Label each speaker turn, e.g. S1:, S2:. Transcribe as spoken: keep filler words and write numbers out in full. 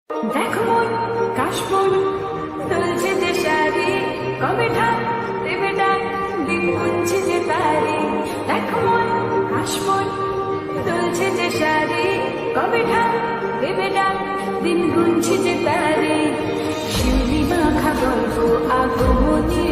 S1: দেখো মন কাশবন দুলছে যে শাড়ি, কবে ঠাক দেবে ডাক দিন গুনছে যে তারি। দেখো মন কাশবন দুলছে যে শাড়ি, কবে ঠাক দেবে ডাক দিন গুনছে যে তারি। শিউলি মাখা গল্প আগমনী